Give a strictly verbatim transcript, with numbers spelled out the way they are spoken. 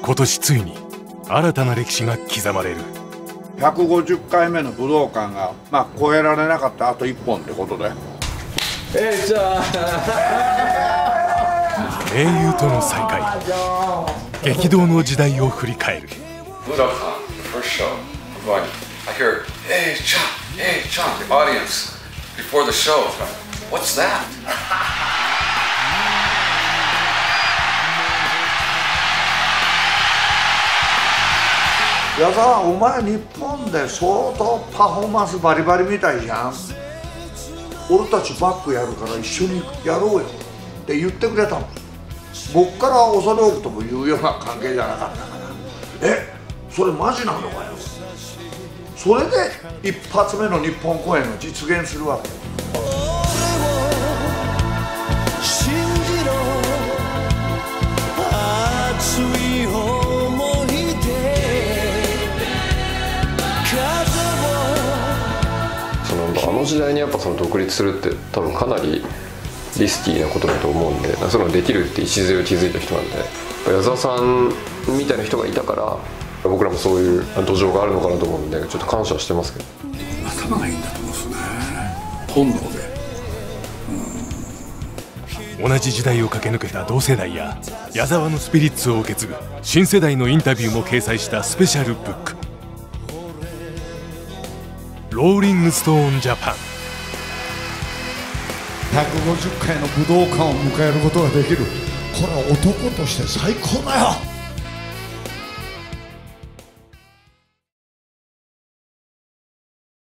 今年ついに新たな歴史が刻まれる。 ひゃくごじゅっかいめの武道館が、まあ、超えられなかったあといっぽんってことで。 えいちゃん盟友との再会、激動の時代を振り返る。 武道館 first show I hear hey Chan hey Chan the audience before the show what's that 矢沢、お前日本で相当パフォーマンスバリバリみたいじゃん。俺たちバックやるから一緒にやろうよって言ってくれたの。僕から恐れ多くとも言うような関係じゃなかったから、え、それマジなのかよ。それで一発目の日本公演が実現するわけ。 あの時代にやっぱその独立するって多分かなりリスキーなことだと思うんで、そのできるって礎を築いた人なんで、矢沢さんみたいな人がいたから僕らもそういう土壌があるのかなと思うんで、ちょっと感謝してますけど。 頭がいいんだと思うんですね、本能で。 うん、同じ時代を駆け抜けた同世代や矢沢のスピリッツを受け継ぐ新世代のインタビューも掲載したスペシャルブック、ローリングストーンジャパン。 ひゃくごじゅっかいの武道館を迎えることができる、これは男として最高だよ。